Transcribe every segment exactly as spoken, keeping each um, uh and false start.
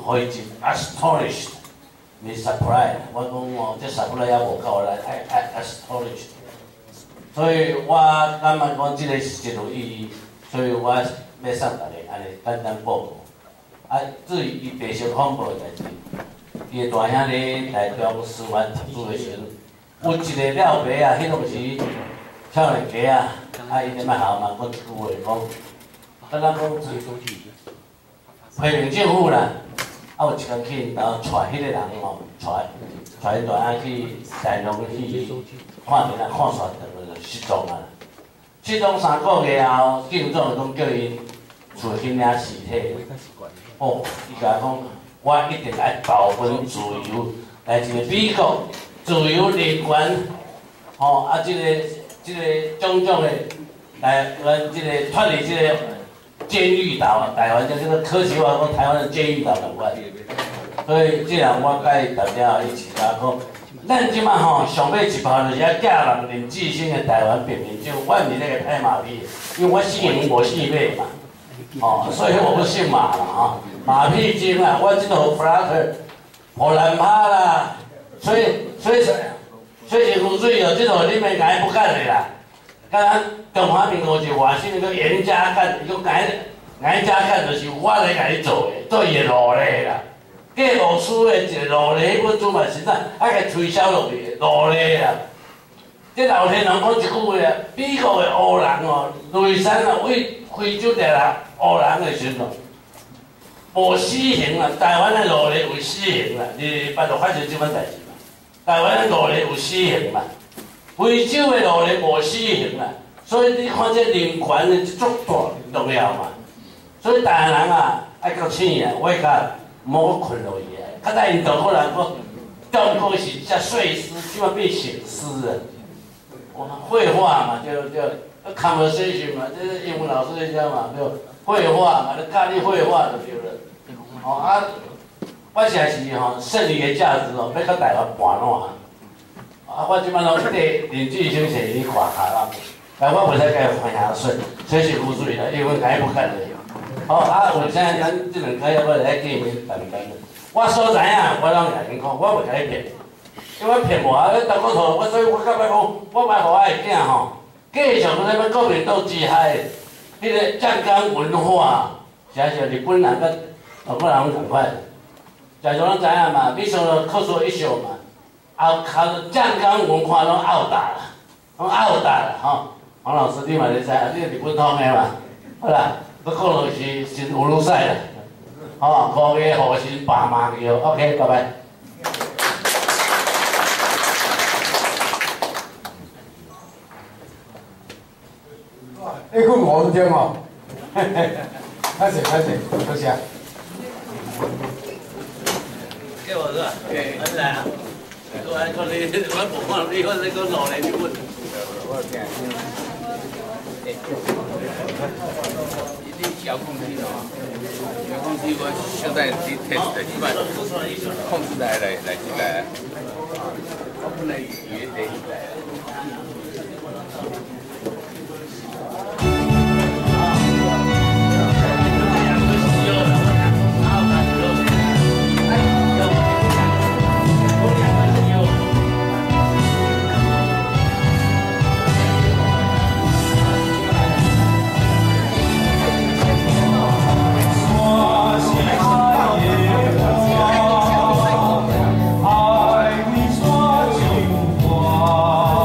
互伊真 astonished， 你 surprise， 我讲哦，这 surprise 也无够来，爱爱 astonished。所以我感觉讲这个是真有意义，所以我要送大家安尼简单报告。啊，至于伊地形恐怖的代志，伊的大兄咧台中师范读书的时阵，有一个了爸啊，迄当时少年家啊，啊伊咧卖校嘛，讲一句话讲，敢若讲批评政府啦，啊有一工去因兜带迄个人吼，带带因大兄去台中去看面啊，看煞长就失踪啊。失踪三个月后，警长讲叫因厝去领尸体。哦，伊甲讲，我一定来保分自由，来一个美国自由人权，吼、哦、啊，即、这个即、这个种种的来咱即个脱离即个监狱岛，台湾叫做科学话讲台湾的监狱岛同款。所以即人我甲伊大家一起甲讲，咱即马吼上尾一炮就是遐假人林志兴的台湾扁民就我毋是那个拍马屁，因为我姓林，我姓马嘛。哦，所以我不姓马了啊，马屁精啊，我这头 flutter， 荷兰趴啦，所以所以所以是湖水哦，这头你们解不干的啦。刚刚中华民国是外省那个严家干，伊个解严家干就是我来甲你做的，做伊的奴隶啦。计务处的一个奴隶，本主嘛是啥，爱甲推销落去奴隶啦。这老天人讲一句话啊，美国的黑人哦，雷山啊，为非洲的人。黑人的时阵，无死刑啦，台湾的奴隶有死刑啦，你捌着发生这款代志嘛？台湾的奴隶有死刑嘛？非洲的奴隶无死刑啦，所以你看这人权的足大重要嘛。所以台湾人啊，爱较醒啊，我甲莫困落去啊。较早印度可能讲，中国是遮碎尸，即马变醒尸啊。哇，绘画嘛，就就 conversation 嘛，这是英文老师在教嘛，就。绘画嘛，你教你绘画就对了。哦啊，我实在是吼剩余的价值哦，要到台湾搬烂。啊，我即摆拢缀林志兴先生画下啦，但我袂使甲伊翻下水，这是污水啦，因为解不干的。哦啊，有啥咱即两个要要来见面谈谈。我所知影，我拢甲恁讲，我袂甲你骗，因为骗我啊，你倒骨头，我所以我甲摆讲，我歹互我的囝吼，继续在那边国民党之下。 迄个湛江文化，是啊是日本人甲日本人同款，在座拢知影嘛，美术的科学一秀嘛，后靠湛江文化拢拗大啦，拢拗大啦吼。黄老师你嘛咧知，你日本通的嘛，好啦，你讲落是是乌鲁赛啦，吼，科学核心白马桥 ，OK， 拜拜。 一句五分钟哦，开始开始，多谢。 给我是吧？给，来啊！我我你我不放你，我这个老来就问。我听。你遥控器的啊？遥控器我现在去 test 的，一般控制台来来进来，我不能也得进来。 爱你说情话。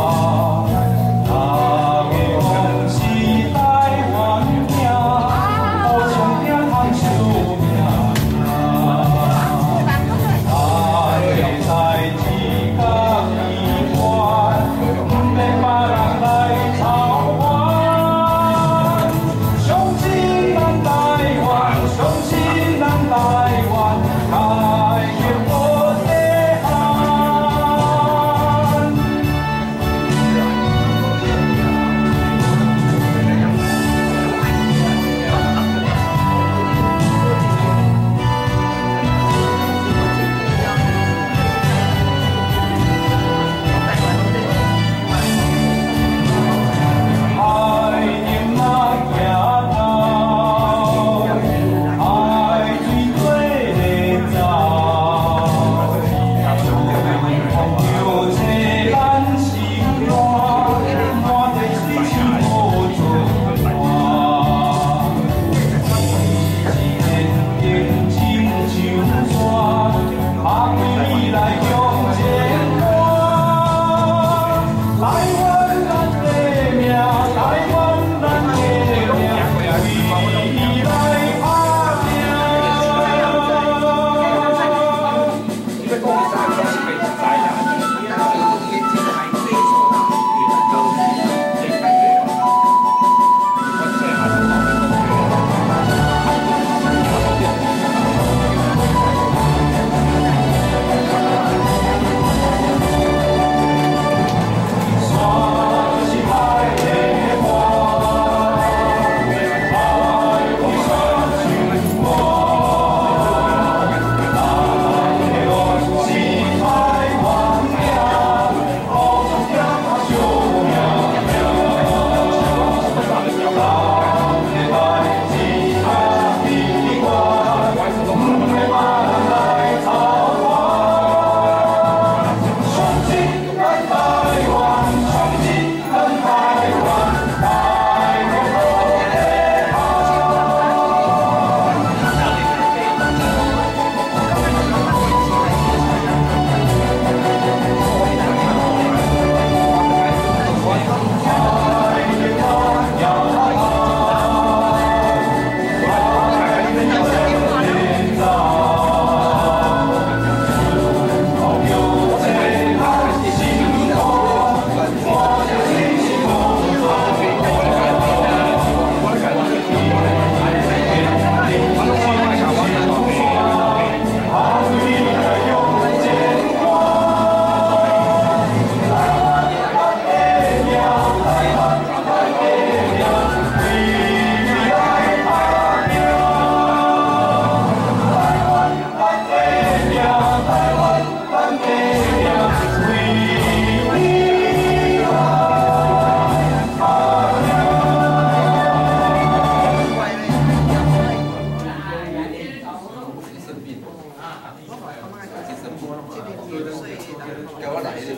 叫我来的。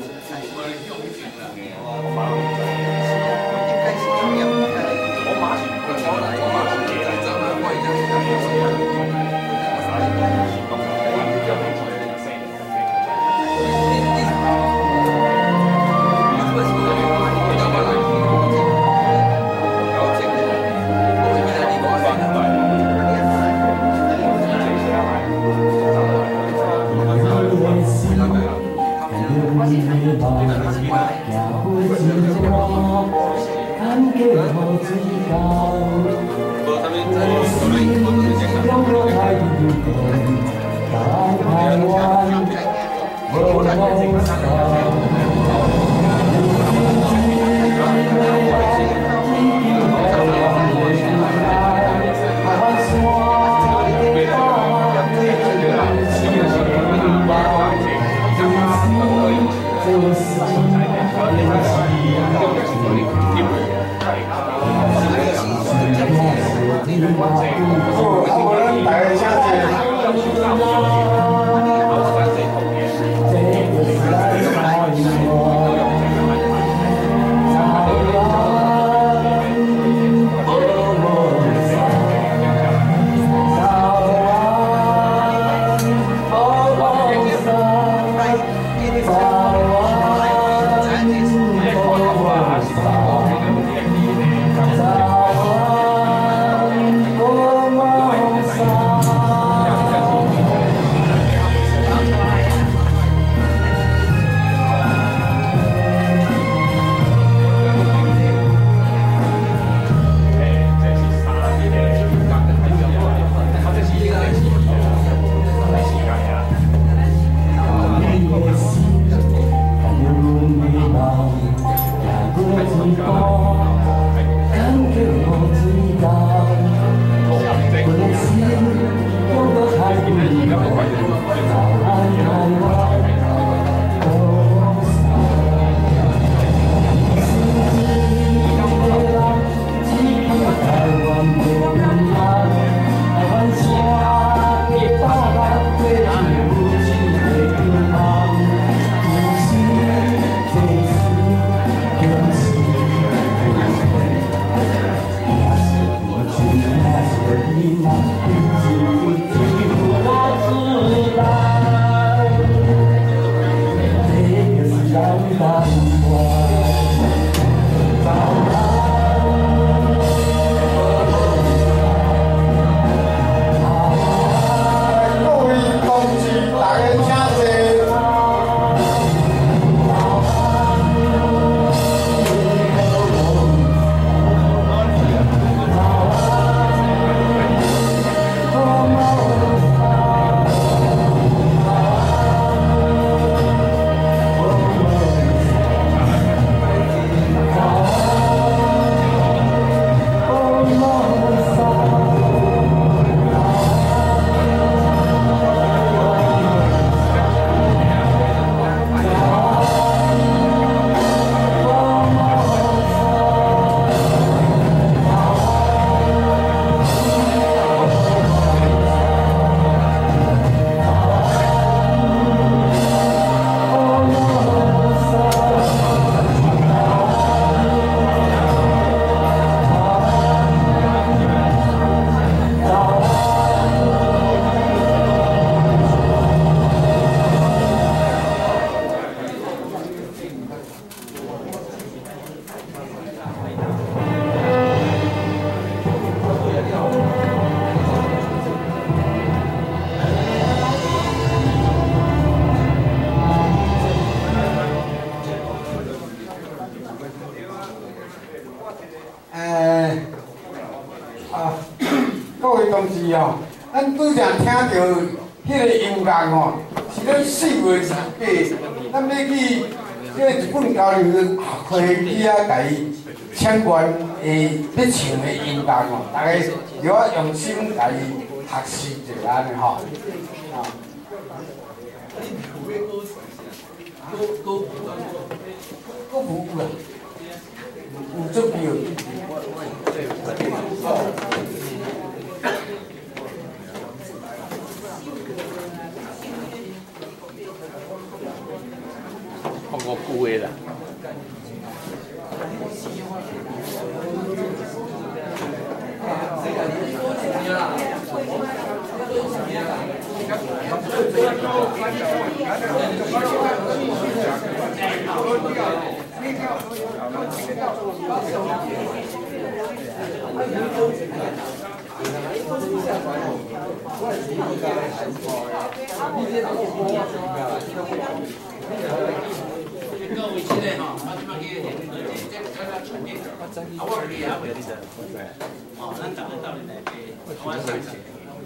我马上，叫我来，我马上就来，咱们我已经。 咱拄则听到迄个音乐吼，是咧四月十八，咱要去即个日本交流会去啊，家己请愿诶，要唱的音乐吼，大家要啊用心家己学习一下安尼吼。啊。歌舞有啦，有足标。 讲五句的啦。 各位现在哈，我即摆去这这这个传递，啊，我去啊，袂记得。哦，咱逐个到你内边，我上去。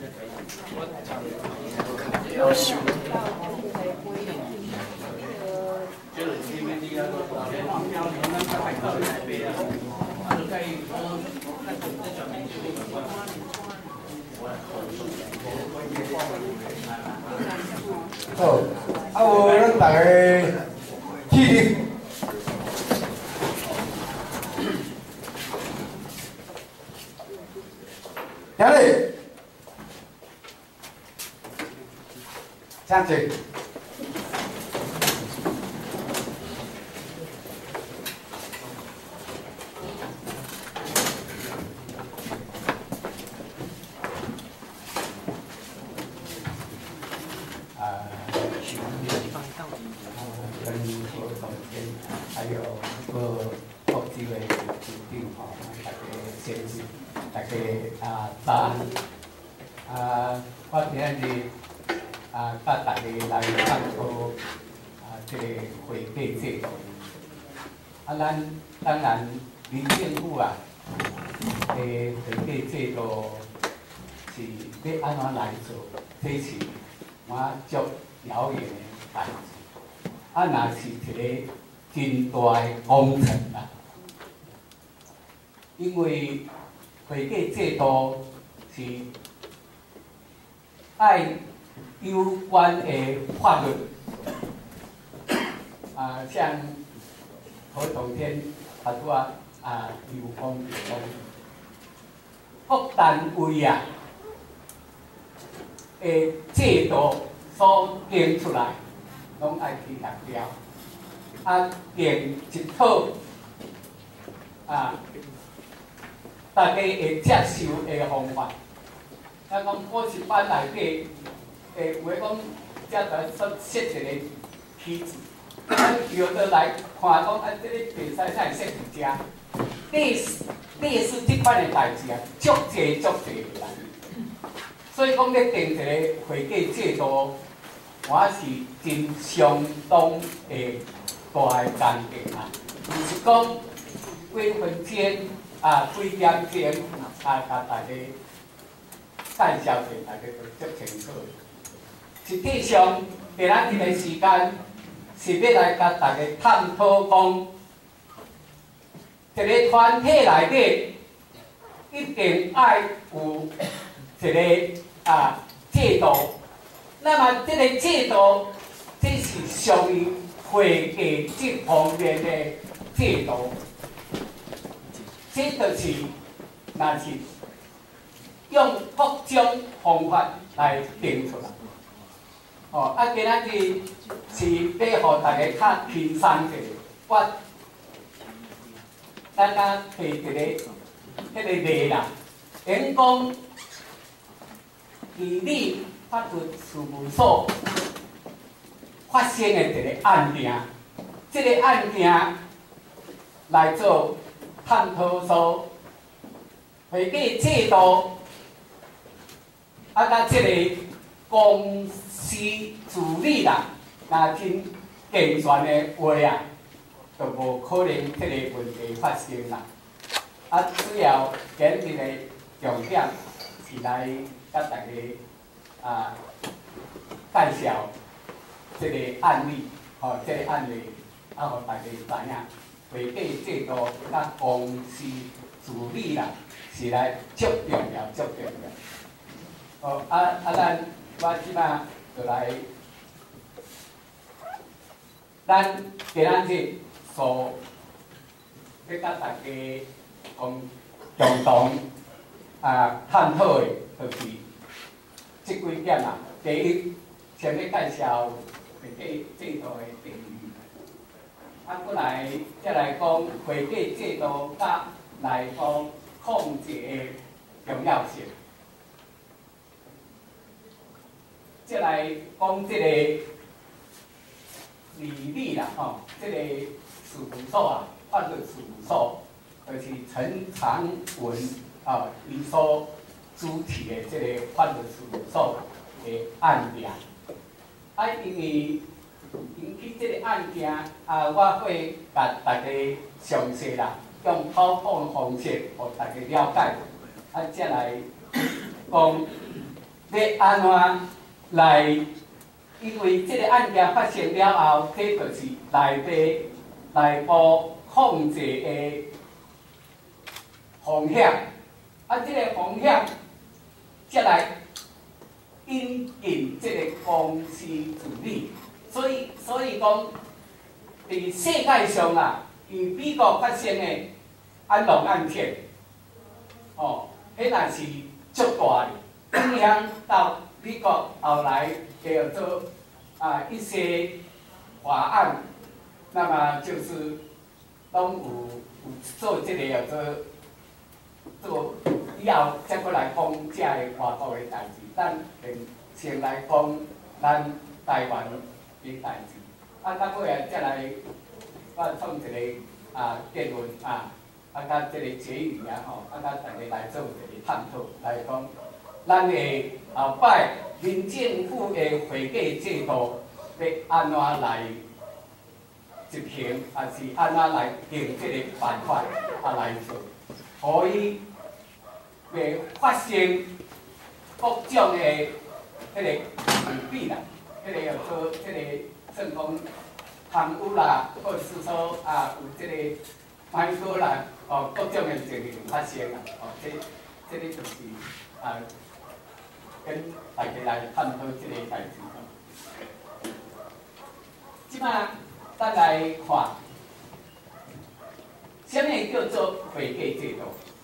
要修。就是这边这个老年黄标，咱大概到你内边啊，啊，就可以说，那这上面就有关。 好，啊无咱大家起立。行嘞，请坐。还有个国际的决定吼，大家先是大家啊早安啊，我今日啊甲大家来探讨啊这个会计制度。啊，咱当然民政府啊，诶会计制度是要安怎来做，这是我足遥远的代志。啊，若是一个真大的工程啦，因为会计制度是爱有关的法律，啊，像何同天他拄啊啊有讲讲，各单位啊的制度所定出来，拢爱去达标。啊，定一套啊，大家会接受的方法。咱讲补习班内底，诶，有诶讲，遮来设设一个梯子，咱摇倒来看讲，啊，这个比赛才会设伫遮。类似类似即款的代志啊，足济足济来。所以讲，咧定一个会计制度，我是真相当的。大个工程啊，就是讲几分钟啊，几点钟啊，甲大家介绍者，大家都足清楚。实际上，今仔日的时间是要来甲大家探讨讲，一个团体内底一定爱有一个啊制度。那么，这个制度，这是属于会计这方面的制度，这就是若是用各种方法来定出来。哦，啊，今仔日是要互大家较轻松一点。我咱啊摕一个迄个例啦，因讲义理法律事务所发生的一个案件，这个案件来做探讨说会计制度，啊，甲这个公司治理啦，若真健全的话啊，就无可能这个问题发生啦。啊，主要今日的重点是来甲大家啊介绍这个案例，吼、哦，这个案例啊，互大家知影，会计制度甲公司治理啦，是来足重要、足重要。哦，啊啊，咱我即摆就来，咱今仔日所要甲大家共共同啊探讨的，就是即几点啦。第一，先要介绍会计制度的定义。 啊，过来再来讲会计制度甲来讲控制的重要性。再来讲这个利率啦，吼，这个事务所啊，法律事务所，就是陈长文啊，伊所主持的这个法律事务所的案件。啊，因为引起这个案件啊，我会甲大家详细啦，用口讲的方式，互大家了解。啊，再来讲要安怎来，因为这个案件发生了后，这就是内地内部控制的风险。啊，这个风险，再来引进这个公司治理。所以，所以讲，伫世界上啊，以美国发生的安龙案件，哦，迄若是足大的，影响到美国后来叫做啊一些法案，那么就是拢有有做这个叫做做以后再过来讲这个外国的代志，咱先来讲咱台湾的代志，啊，到尾啊再来我创一个啊电文啊，啊甲这个结语啊吼，啊甲大家来做一个探讨，来讲咱的后摆民政府的会计制度要安怎来执行，还是安怎来定这个办法啊来做，可以袂发生各种的迄个舞弊啦，迄个叫做迄个算讲贪污啦，或者是说啊有即个歹过啦，哦各种的情形发生啦，哦这这个就是啊跟大家来探讨即个代志。即摆咱来看，啥物叫做会计制度？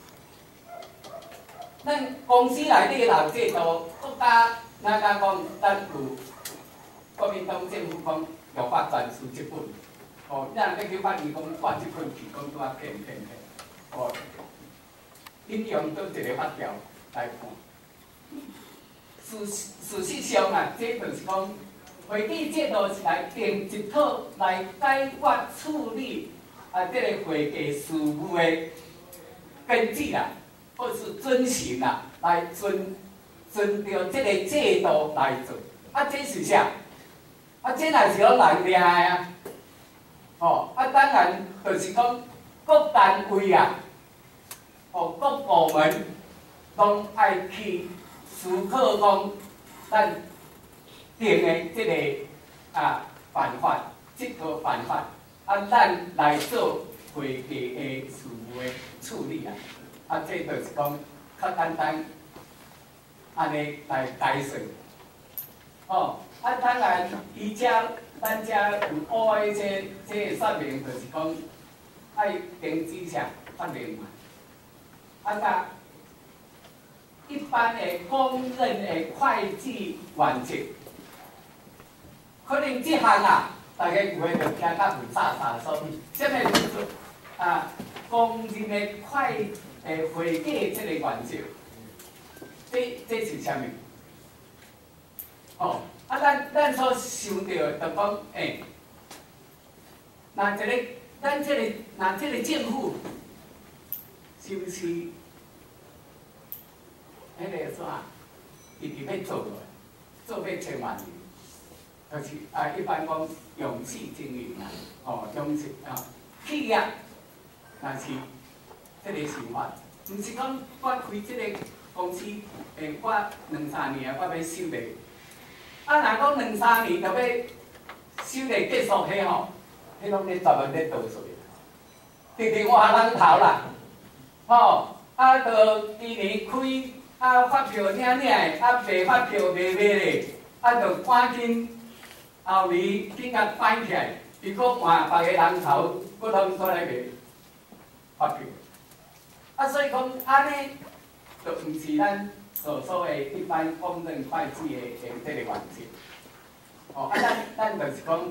咱公司内底老制度，国家咱甲讲，咱有国民党政府讲立法全书一本，哦，咱若要去法院讲挂即本去，讲拄啊骗骗骗，哦，引用倒一个法条来看。事事实上啊，这就是讲，会计制度是来定一套来解决处理啊，这个会计事务的根据啦。或是遵循啦，来遵遵照这个制度来做。啊，这是啥？啊，这也是拢人掠的啊。哦，啊，当然就是讲各单位啊，哦，各部门拢爱去思考讲，咱定的这个啊办法，这个办法，啊，咱来做会计的事务的处理啊。啊，这就是讲较简单，安尼来解释。哦，啊，当然，伊遮咱遮有乌的这这个说明，就是讲爱定指啥法令嘛。啊，甲一般的公认的会计原则，可能这项啊，大家有诶就听较有啥啥说，啥物叫做啊公认的会。诶，会计这个原则，这这是啥物？哦，啊，咱咱所想到的，就讲，诶，那这个，咱这个，那这个政府，是不是？迄个啥，一直要做落，做要千万年，就是啊，一般讲永续经营啦，哦，永续啊，企业，但是。这个想法，毋是讲我开这个公司，诶，我两三年我要收利。啊，若讲两三年就要收利结束迄吼，迄拢咧专门咧倒水，直直换人头啦。吼，啊，到今年开啊发票领领的，啊卖发票卖卖咧，啊，就赶紧后年紧甲摆起来，如果换别个人头，佫通再来卖发票。啊，所以讲安尼，就毋是咱所说的一般公认会计的的这个原则。哦，啊，咱咱就是讲，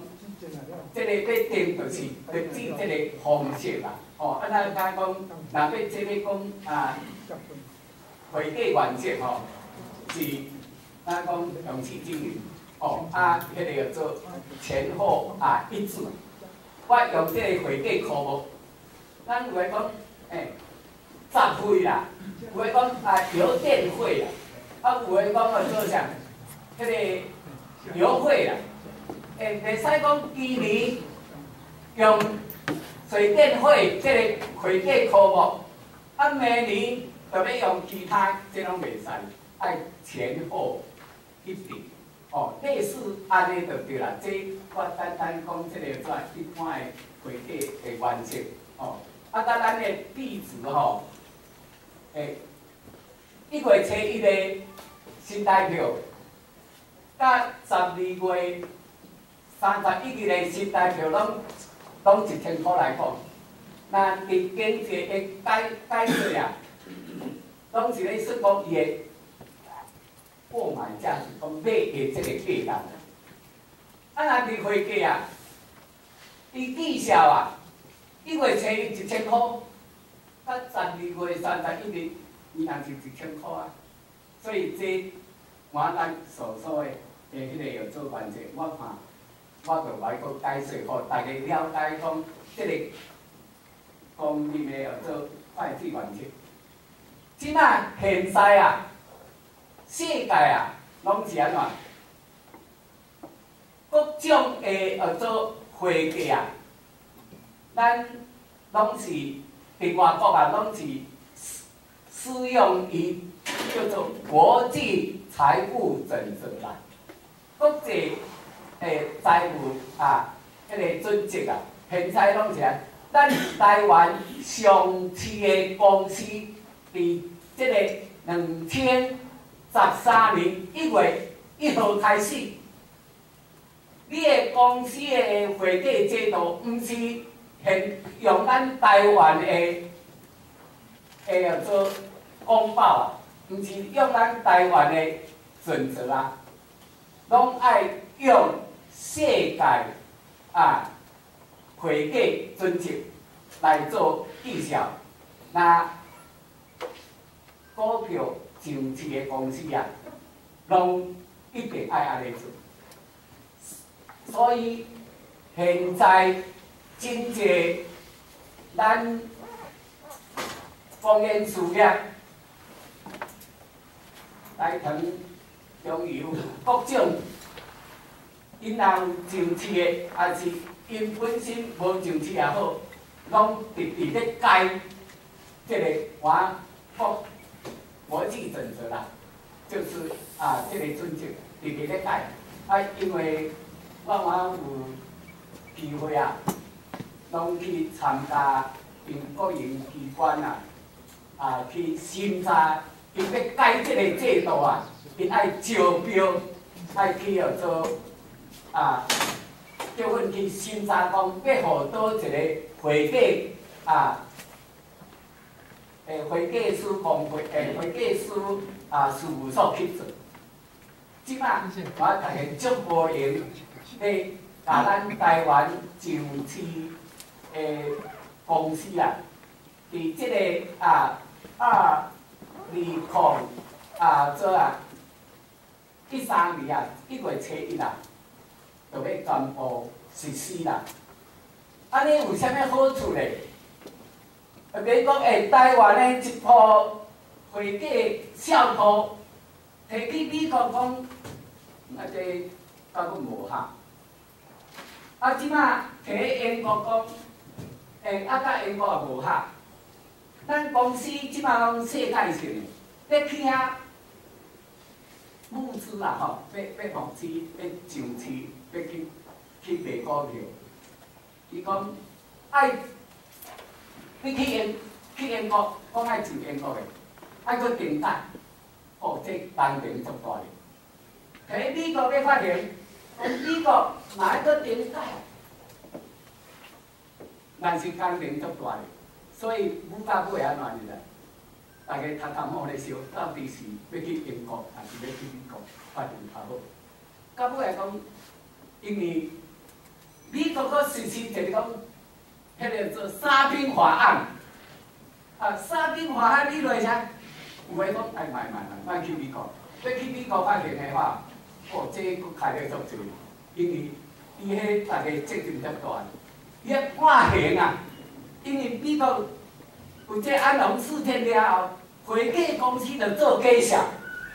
这个要定就是要指这个方式啦。哦，啊，咱讲讲，若要这个讲啊，会计原则吼，是咱讲用市经营，哦，啊，迄个叫做前后啊一致。我用这个会计科目，咱有诶讲，诶，杂费啦，有诶讲啊邮电费啦，啊有诶讲啊做啥，迄个邮费啦。 诶，袂使讲今年用水电费即个会计科目，啊明年就要用其他，即拢袂使，爱前后一致。哦，类似安尼就对啦。即我单单讲即个做一般的会计的原则。哦，啊，甲咱的地址吼，诶，一月初一个新台票，甲十二月。 三十一日的新台票拢拢一千块来讲，那伫经济的改改税啊，拢是咧说讲伊的购买价是讲买的这个价值。啊，若伫会计啊，伊绩效啊，一月初一一千块，甲十二月三十一日伊若是一千块啊，所以这我咱所说的诶迄个要做原则，我看。 我就来个解释，互大家了解讲，即个公认的叫做会计原则。即摆现在啊，世界啊，拢是安怎？各种的叫做会计啊，咱拢是伫外国啊，拢是适用于叫做国际财务准则啦，国际。 诶，财务啊，迄个准则啊，现在拢是啊，咱台湾上市的公司，伫即个两千十三年一月一号开始，你的公司的会计制度，毋是现用咱台湾的诶叫做公报啊，毋是用咱台湾的准则啊，拢爱用。 世界啊，会计准则来做绩效，那股票上市的公司啊，拢一定爱安尼做。所以现在真济咱工研事业、大唐、中油各种。 因若有上市的，还是因本身无上市也好，拢直直咧改这个我国国际准则啦，就是啊，这个准则直直咧改。啊，因为我我有机会啊，拢去参加因国营机关啊，啊去审查，因要改这个制度啊，因爱招标，爱去叫做。 啊，叫阮去审查讲，要互倒一个会计啊，诶，会计师工会，诶，会计师啊事务所去做。即摆我大家足无闲，咧甲咱台湾上市诶公司啊，伫即个啊二二零啊做啊一三年啊一月初一啊。 就要全部实施啦。安尼有啥物好处咧？啊，比如讲，诶，台湾的一部会计效图，摕去美国讲，啊，这甲阮无合。啊，即摆摕去英国讲，诶，啊，甲英国也无合。咱公司即摆拢世界性，咧去遐募资啦，吼，要要募资，要上市。 要去去卖股票，伊讲爱你去英去英国，讲爱住英国的，爱去订单，哦，这当然足大哩。喺美国要发现，美国哪一个订单，但是当然足大哩。所以武甲尾安怎哩啦？大家读读好咧想，到底是要去英国，还是要去美国发展较好？到尾来讲。 因为美国佫实施一个讲，迄个做三兵法案。啊，三兵法案你落啥？有诶讲，哎，卖卖卖，卖去美国，要去美国发行诶话，哦，这佫开了足济，因为伊迄大家责任较大，伊啊判刑啊，因为美国有这安龙事件了后，回购公司就做假象，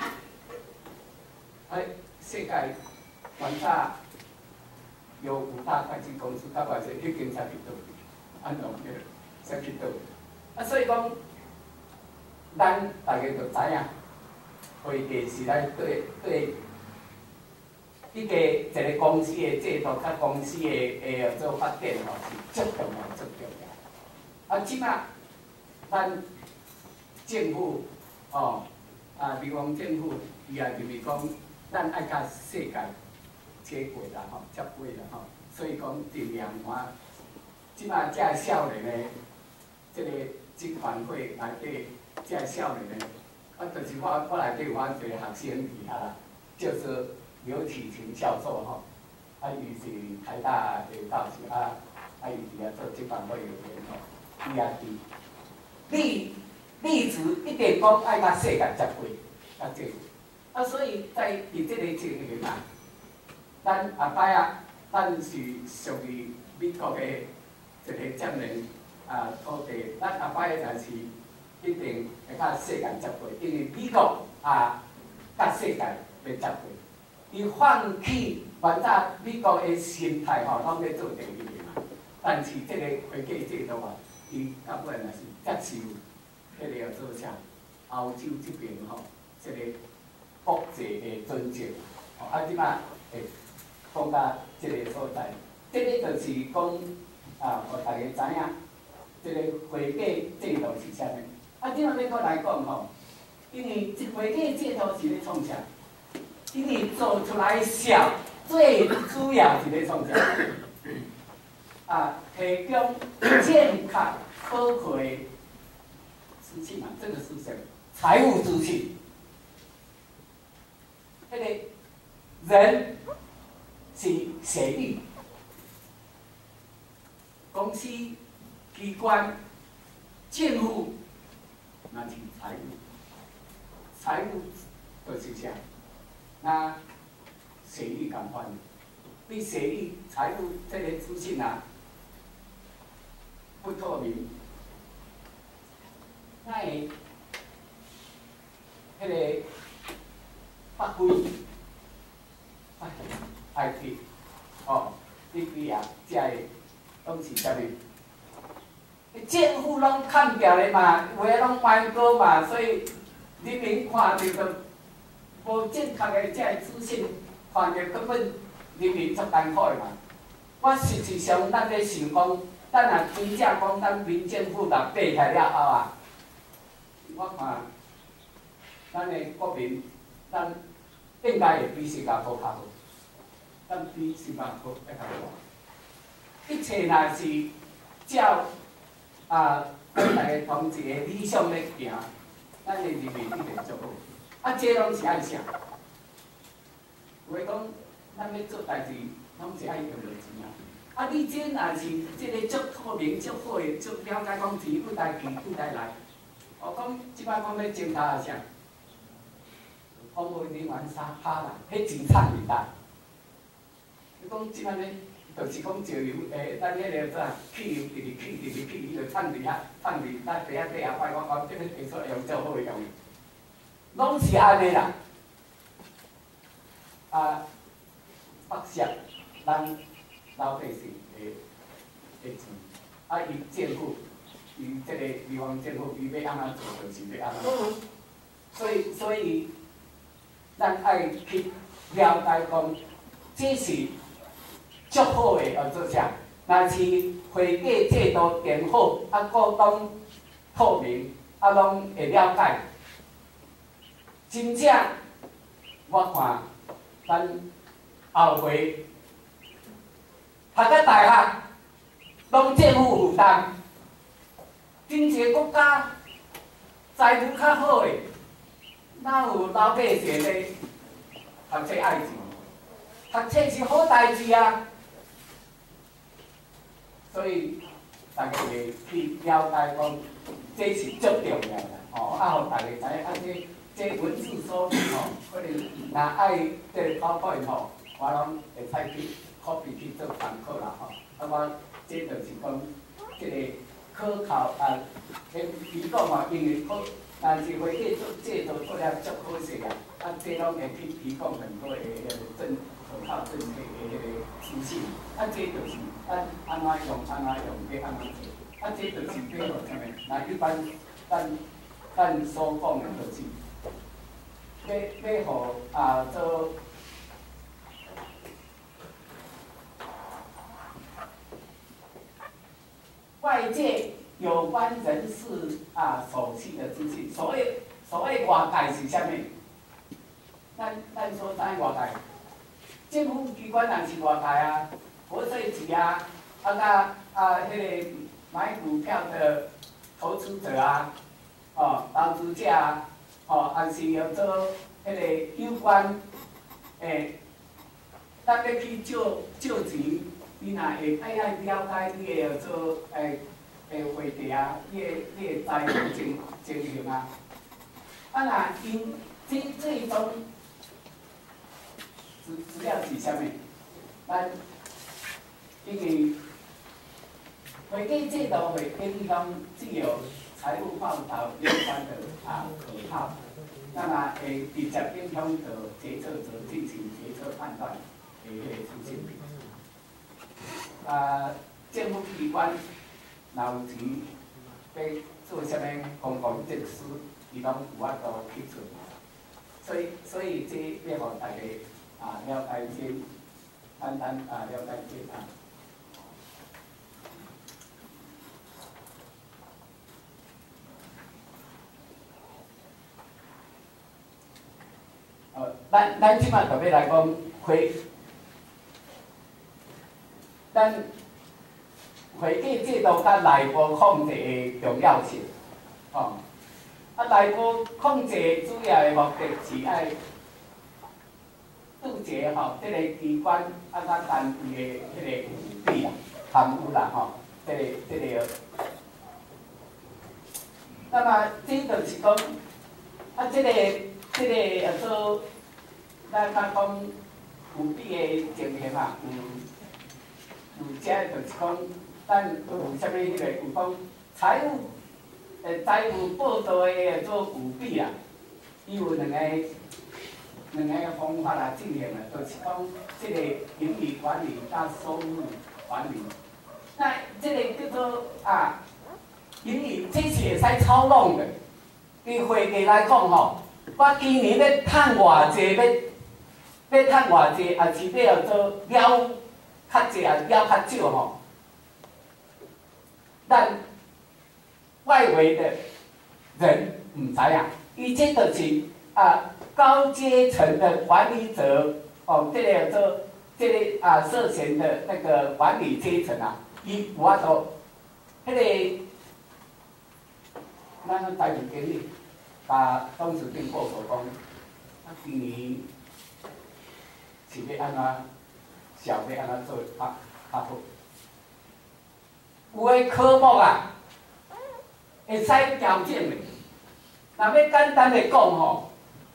哎，世界原早有五大会计公司，甲外头已经才去倒，安龙个才去倒。啊，所以讲，咱大家就知影，会计是咱对对一个一个公司的制度，甲公司的诶做发展吼是足重要、足重要。啊，即马咱政府哦，啊，比如讲政府伊也认为讲，咱爱甲世界接轨啦吼，接轨啦吼，所以讲尽量看，即马遮少年的即个。集团会内底遮少年诶，啊，就是我我内底有我一个学生伊啊啦，叫做刘启廷教授吼，啊，伊是台大的教授啊，啊，伊伫遐做集团会的员吼，伊也伫立立志一定讲爱甲世界接轨，啊这，啊，所以在伫即个情形啊，咱后摆啊，咱是属于美国的一个占领。啊，土地，咱后摆个就是一定会甲世界接轨，因为美国啊，甲世界要接轨。伊放弃原早美国的心态吼，拢咧做第二个嘛。但是即个会计制度啊，伊到尾也是接受迄个做啥欧洲这边吼，即个国际的尊重。啊，即摆会讲到即个所在，即个就是讲啊，互大家知影。这个会计制度是啥物？啊，怎样要搁来讲吼？因为这会计制度是咧创啥？因为做出来效最主要是咧创啥？啊，提供健康可靠的资讯嘛，这个是什么？财务资讯。那个人是谁率？公司。机关、政府，那是财务，财务就是啥？那税率共款，你税率、财务这个资讯啊，不透明，那会迄个法规，哎，I T， 哦，你几啊，遮个拢是啥物？政府拢砍掉的嘛，有诶拢歪歌嘛，所以人民看着都无正确的这个资讯，看着根本人民足艰苦的嘛。我实际上咱咧想讲，咱若真正讲咱民政府若爬开了后啊，我看咱的国民，咱应该会比新加坡较好，咱比新加坡会较好。一切若是照。啊，咱大家同一个理想咧行，咱的人民一定足好。啊，这拢是爱啥？有诶讲，咱要做代志，拢是爱用着钱啊。啊，你这若是即个足透明、足好诶、足了解讲钱不代去不代来。哦，讲即摆讲要侦查啥？公务人员三拍啦，迄真惨面大。你讲即摆咧？就是讲石油，诶，咱迄个啥汽油，直直起，直直起，伊就放伫遐，放伫咱地下底下摆，我讲即个技术用足好个用，拢是安尼啦。啊，北上咱老百姓诶诶钱，啊，伊政府，伊即个地方政府，伊要安怎做，就是要安怎做。所以，所以，咱爱去了解讲，这是。足好诶，要做啥？若是会计制度定好，啊，股东透明，啊，拢会了解。真正，我看咱后回读个大学，拢政府负担。真一个国家财务较好诶，哪有老百姓咧读册爱钱？读册是好代志啊！ 所以大家会去了解讲，这是足重要的哦。啊，互大家知影啊，这这文字说明吼，可能若爱这考point吼，我拢会使去 copy 去做参考啦吼。啊，我这就是讲，这个科考啊，诶，比讲吼，因为考，但是会计做这做做了足可惜啊，啊，这拢会去提供很多的迄个政可靠政策的迄个资讯，啊，这就是咱安怎用安怎用，要安怎做，啊，这就是配合啥物？那一般咱咱所讲的就是。要要互啊做外界有关人士啊所需的资讯，所谓所谓外界是啥物？咱咱所知外界，政府机关也是外界啊，国税局啊，啊甲啊迄个买股票的投资者啊，哦，投资者啊。哦，还是要做迄个有关诶，咱要去借借钱，你若会爱爱了解你个要做诶诶会地啊，你个你个财务情情形啊。啊，若因这这种资资料是啥物？咱因为会计制度会影响只有。财务报告有关的啊可靠，那么会直接影响到决策者进行决策判断的迄个出现。啊，政府机关若有钱要做啥物公共设施，伊拢有法度去做。所以，所以这要互大家啊了解这，简单啊了解这啊。呃，咱咱即摆就要来讲会，咱会计制度甲内部控制的重要性，哦，啊内部控制主要的目的是爱杜绝吼，即、这个机关啊甲单位的迄个舞弊啦、贪污啦吼，即、这个即、这个。那么这就是讲，啊即、这个。即个叫做，咱讲讲有比的情形啊，有有遮就是讲，咱有啥物迄个有讲财务，诶财务报道的叫做舞弊啊，伊有两个两个方法来进行的，就是讲即个盈利管理加收入管理。那即个叫做啊盈利，这是会使操弄的。对会计来讲吼。我今年要趁偌济，要要趁偌济，也是要做了较济，也了较少吼。咱外围的人唔知影，伊这就是啊高阶层的管理者哦，这个做这个啊涉嫌的那个管理阶层啊，伊有法度，迄个咱个财务经理。甲董事长报告讲，啊，今年是要安怎，小要安怎做较较好。有诶科目啊，会使调整诶。若要简单诶讲吼，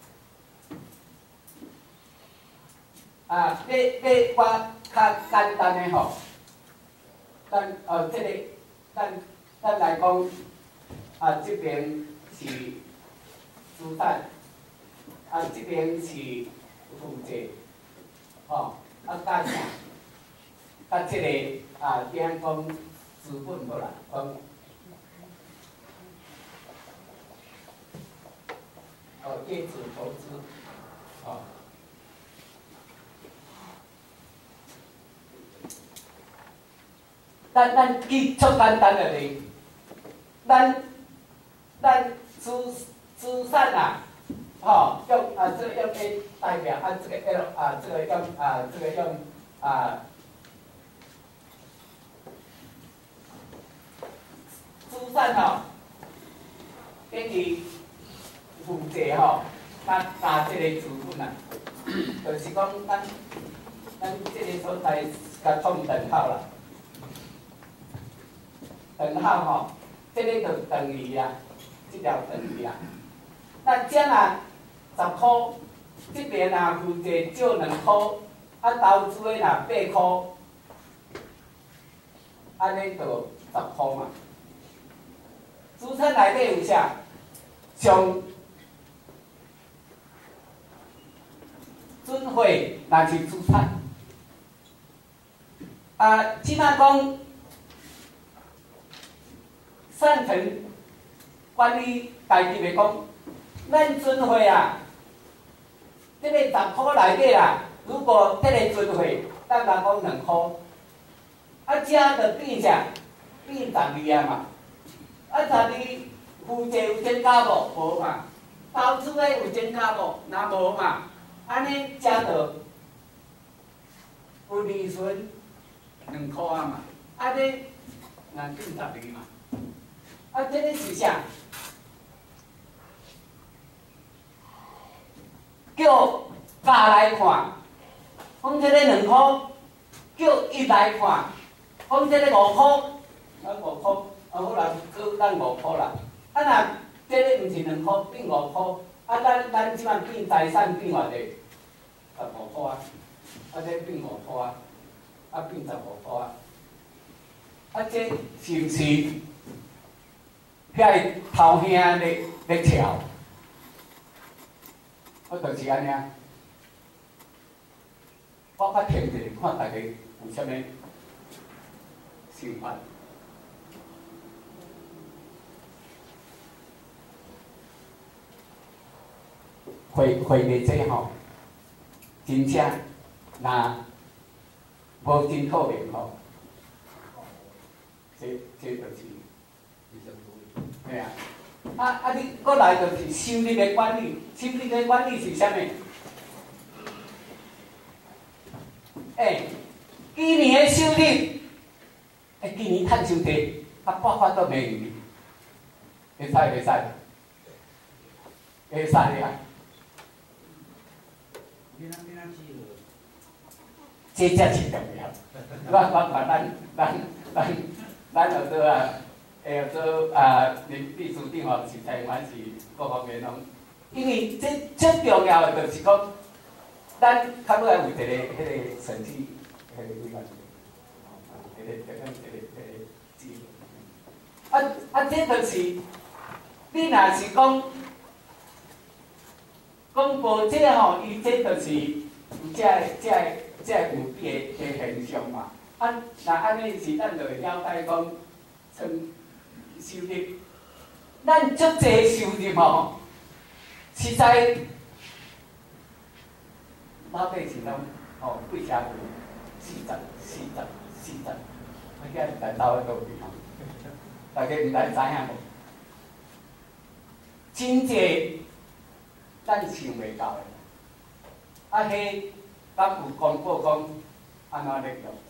啊，要要我较简单诶吼，咱呃，即、这个咱咱来讲，啊，这边是。资产，啊，这边是负债，哦，啊，加啥？啊，这个啊，点讲资本无啦，讲，哦，业主投资，哦，咱咱记足简单的咧，咱咱资。资产啊，哦，用啊这个用 A 代表啊这个 L 啊这个用啊这个用啊资产吼，等于负债吼，加加这个资本啊，就是讲咱咱这个所在甲创等号啦。 长号吼，这个就长鱼啊，这条长鱼啊。那这啊十箍，这边啊负责借两箍，啊投资的若八箍，安尼就十箍嘛。资产内底有啥？上准费若是资产，啊，即摆讲上层管理代志来讲，咱准费啊，这个十箍内底啊，如果这个准费，咱来讲两箍，啊，这就变啥？变十二啊嘛，啊，十二负债有增加无？无嘛，投资的有增加无？若无嘛。安尼才着有利润两箍啊嘛，安尼若变十二嘛，啊，这个是啥？叫加来看，讲这个两箍，叫一来看，讲这个五箍，啊五箍，啊好啦，做咱五箍啦，啊若这个毋是两箍，变五箍。啊，咱咱即摆变财产变偌济？十五箍啊，啊，这变五箍啊，啊变十五箍啊，啊，这是毋是遐头兄咧咧跳？我就是安尼啊，我较听者看大家有啥物想法。会会议这吼，真正若无真透明吼，这这就是，对啊，啊啊！你过来就是收入的管理，收入的管理是啥物？诶、欸，今年的收入，诶、欸，今年趁伤低，啊，八法都没盈利，会使会使，会使啊！这才是重要。我我看咱咱咱咱学做啊，会学做啊，林秘书长吼，是台湾是各方面拢，因为这最重要的就是讲，咱较尾来有一个迄个成绩，迄个规范，迄个迄个迄个迄个制度。啊啊，这就是你若是讲讲无这吼，伊这就是有这这。这有比个个现象嘛？啊，那安尼是咱就会了解讲，从收入，咱足济收入吼，实在老百姓拢吼贵社会四十、四十、四十，我今日来到迄倒位吼，大家毋知知影无？真济咱想袂到诶，啊迄。咱有公布讲安怎利用，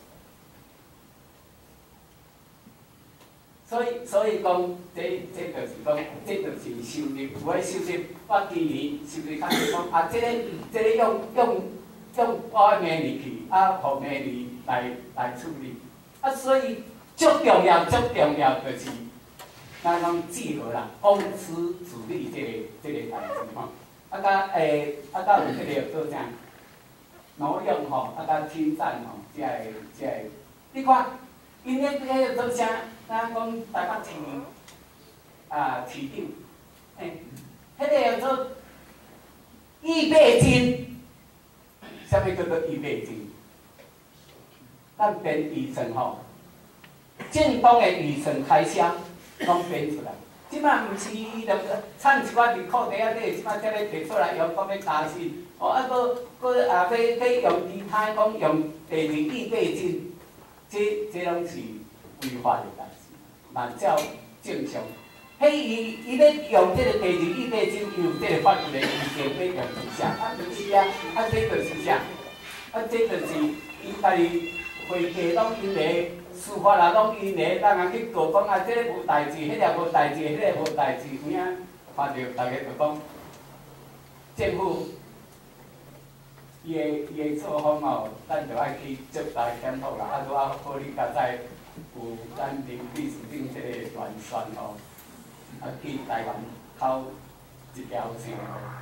所以所以讲，这这就是讲，这就是收入，有诶收入，我今年收入较济讲，啊，这个这个用用用我明年去，啊，互明年来来处理，啊，所以最重要最重要就是咱讲记号啦，公司治理这个这个代志吼，啊，甲诶，啊，甲有迄个做啥？挪用吼，啊，甲侵占吼，才会才会。你看，因咧迄个做啥？咱讲台北市啊市长，诶，迄个叫做预备金。啥物叫做预备金？咱编预算吼，正当的预算开销拢编出来。即摆毋是伊着趁一寡伫库底仔底，即摆才咧摕出来用，讲要加薪。哦，啊，搁搁也要要用其他讲用第二预备金，这这拢是违法的代志。若照正常，迄伊伊咧用这个第二预备金，伊有这个法律的依据要用是啥？啊，就是啊，啊，这就是啥？啊，这就是伊家己会计拢因个。司法也拢因个，咱人去告讲啊，这个无代志，迄个无代志，迄个无代志，有影看着大家就讲，政府伊个伊个作风吼，咱就爱去接来检讨啦。啊，拄啊好你较早有咱林秘书长即个元帅吼，啊去台湾口一条线。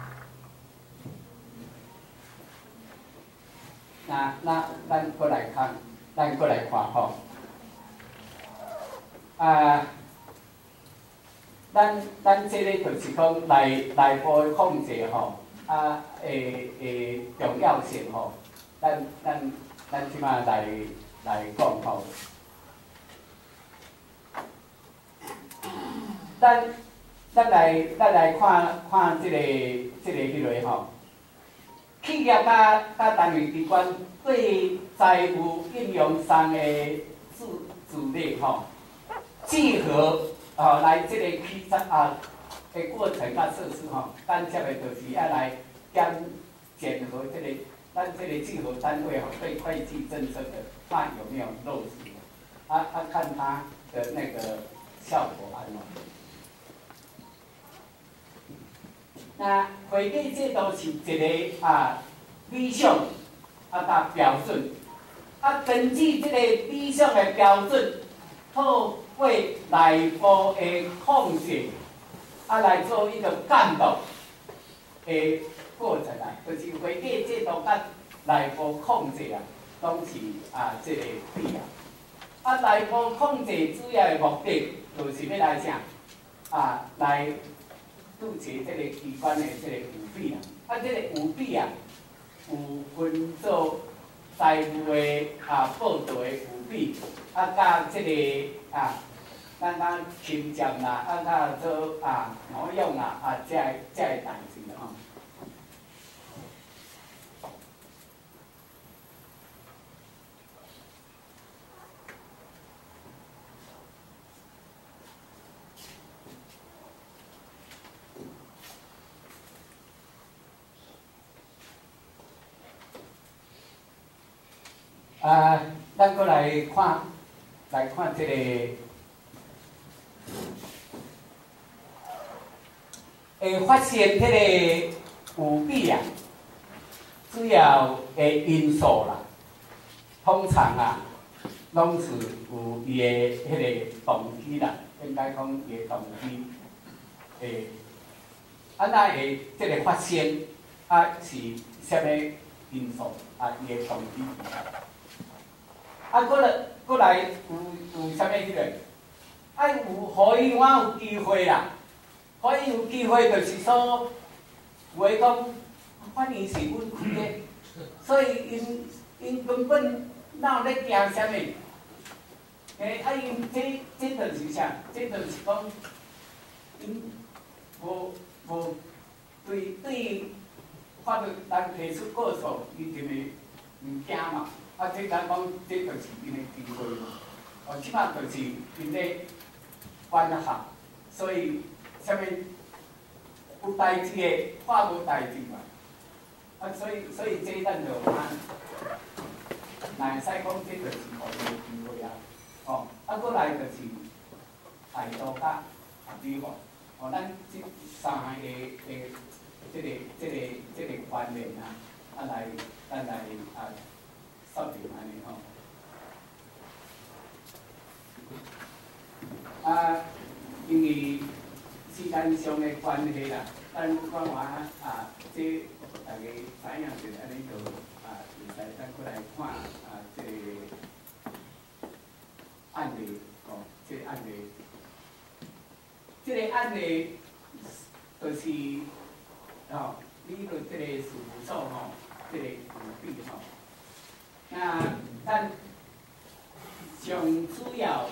那那咱过来看，咱过来看吼，啊。咱咱即个就是讲内内部的控制吼，啊，诶诶重要性吼，咱咱咱即马来来讲吼，咱咱来咱来看看即、这个即、这个迄个吼，企业甲甲单位机关对财务应用上的自自力吼，集合。哦，来即个起查啊的过程甲措施吼，咱接的就是要来检检核即、这个咱即个稽核单位吼对会计政策的看有没有落实，啊啊看它的那个效果安怎。那会计制度是一个啊理想啊甲标准，啊根据即个理想的标准，透为内部的控制，啊来做一个监督的过程啊，就是会计制度甲内部控制啊，拢是啊即、这个必要。啊，内部控制主要的目的就是要来啥？啊，来杜绝即个机关的即个舞弊啊。啊，即、这个舞弊啊，有分做财务的啊报道的舞弊，啊，甲即、这个啊。咱咱侵占啦，啊，甲做啊挪用啦，啊，遮个遮个代志吼。啊，咱过来看，来看这个。会发现迄个舞弊啊，主要的因素啦，通常啊，拢是有伊的迄个动机啦，应该讲伊的动机，诶，安那会即个发生啊是啥物因素啊？伊的动机，啊，过来过来有有啥物迄个？啊，有互伊我有机会啦。可以有机会，就是说，有诶讲，反正是阮开的，所以因因根本哪有咧惊啥物？诶，啊因这这就是啥？这就是讲，因无无对对法律人提出告诉，伊就会毋惊嘛。啊，这咱讲，这就是因诶机会嘛。哦，即码就是因咧管辖，所以。啥物有代志的，话无代志嘛。啊，所以所以这咱就按，若会使讲这就是互伊的机会啊。哦，啊，过来就是态度甲礼貌。哦，咱这三个的这个这个这个观念啊，啊来咱来啊说明安尼吼。啊，因为。时间上的关系啦，咱看完啊，这大家知影就是安尼就啊，会使咱过来看啊，这个案例哦，这个案例，这个案例就是哦，你个这个事务所吼，这个舞弊吼，那咱上主要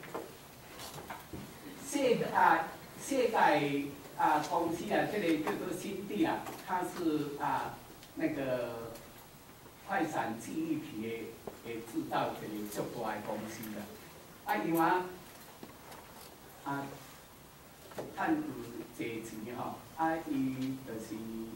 这啊。世界啊公司啊，这个叫做新地啊，它是啊那个快闪记忆体的的制造一个足大的公司啦。啊，因为啊，趁有侪钱吼，啊，伊就是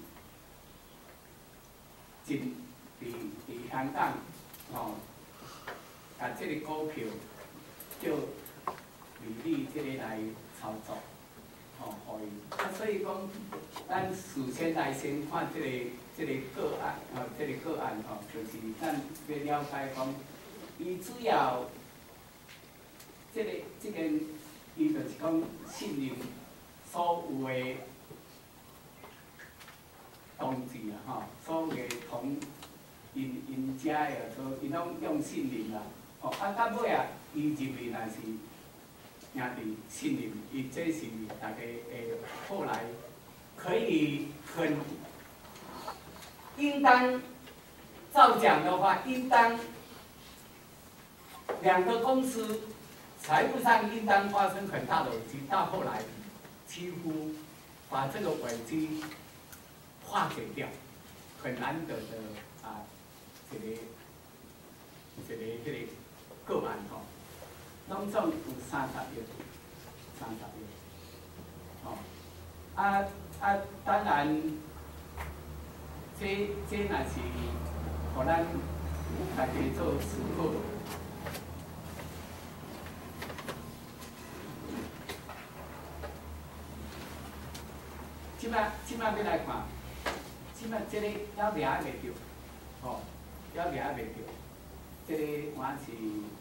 真伫伫香港吼，甲这个股票叫利率这个来操作。 吼，互伊。啊，所以讲，咱事先来先看即、这个即、这个个案，吼，即、这个个案吼，就是咱要了解讲，伊主要即、这个即件，伊就是讲信任所有的同志啊，吼，所有的同因因遮的说，因拢用信任啦，吼，啊到尾啊，伊认为若是。兄弟信任，伊这是大家会后来可以很应当照讲的话，应当两个公司财务上应当发生很大的危机，到后来几乎把这个危机化解掉，很难得的啊，这个这个这个个案吼。拢总有三十亿，三十亿，哦，啊啊，当然，这这若是，互咱大家做思考。即摆即摆要来看，即摆这个还掠袂着，哦，还掠袂着，这个我是。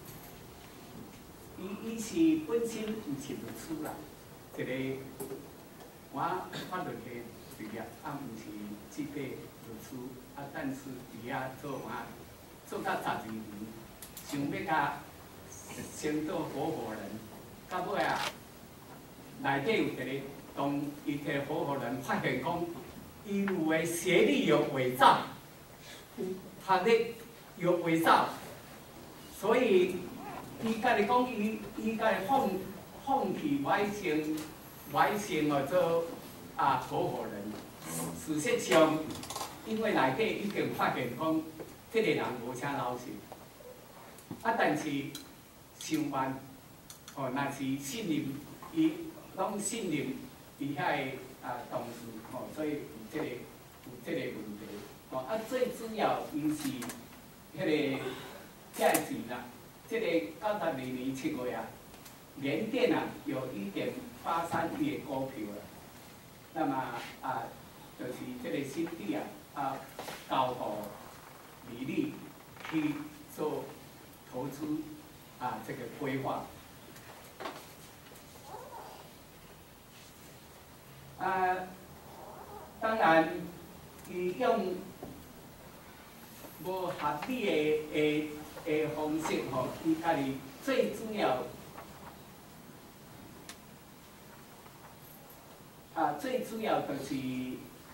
伊伊是本身毋是律师啦，一个我法律的职业，啊毋是即个律师，啊但是伫遐做我做到十二年，想要甲先做合伙人，到尾啊，内底有一个当伊摕合伙人发现讲，伊有诶学历有伪造，有学历有伪造，所以。伊家己讲，伊伊家己放放弃外省外省来做啊合伙人。事实上，因为内底已经发现讲，这个人无啥老实，啊，但是上班哦，若是信任伊，拢信任伊遐个啊同事哦，所以有这个有这个问题哦。啊，最主要伊是迄个债钱啦。这个九十二年七月啊，联电啊有一点八三亿的股票了，那么啊，就是这个新地啊啊，交互李丽去做投资啊这个规划。啊，当然，伊用无合理的诶。的方式吼，伊家己最主要啊，最主要就是伊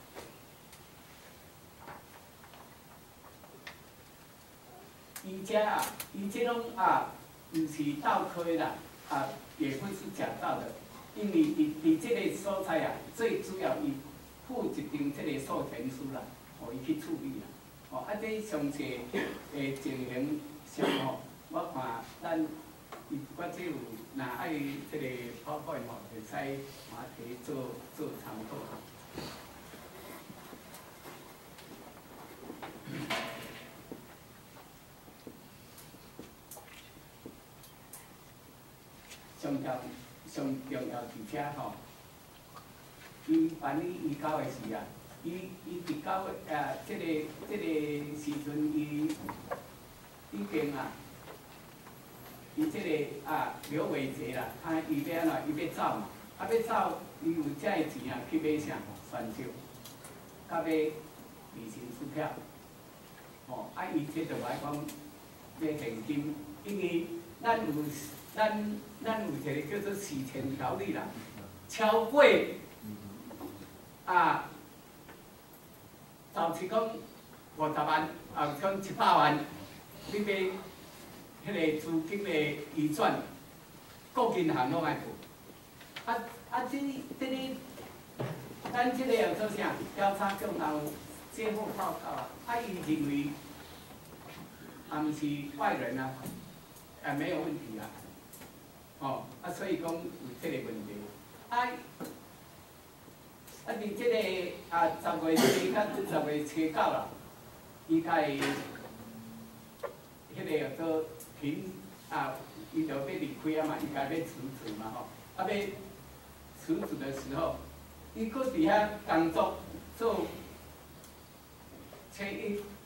遮啊，伊这种啊，毋是盗窥啦，啊，也会是假造的，因为伊伊这个所在啊，最主要伊附一张这个授权书啦，互伊去处理啦，哦，啊，这详细诶情形。像吼，我看咱，我这有若爱这个跑point吼，会使我摕做做参考。上条上重要伫遮吼，伊办理移交的时啊，伊伊伫九月啊，这个这个时阵伊。已经啊，伊即个啊刘伟杰啦，啊伊要安怎？伊要走嘛，啊要走，伊有遮个钱啊去买啥？选票，甲买利息支票，哦，啊伊即就来讲买现金，因为咱有咱咱有一个叫做洗钱条例啦，超过啊，就是讲五十万，啊讲一百万。你买迄个资金的移转，各银行拢爱付。啊啊，这这里，咱这个要做啥？调查中头节目报告啊，啊，伊认为，啊，毋是坏人啊，啊，没有问题啊。哦，啊，所以讲有这个问题。啊，啊，伫这个啊十月初到十月初九啦，伊家己。迄个叫做平啊，伊就要离开啊嘛，伊家要辞职嘛吼，啊要处子的时候，伊搁伫遐工作做车一